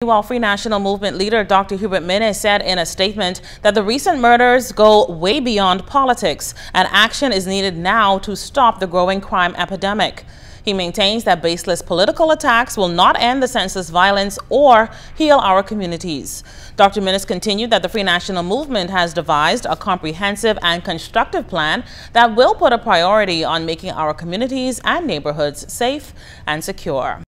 While Free National Movement leader Dr. Hubert Minnis said in a statement that the recent murders go way beyond politics and action is needed now to stop the growing crime epidemic. He maintains that baseless political attacks will not end the senseless violence or heal our communities. Dr. Minnis continued that the Free National Movement has devised a comprehensive and constructive plan that will put a priority on making our communities and neighborhoods safe and secure.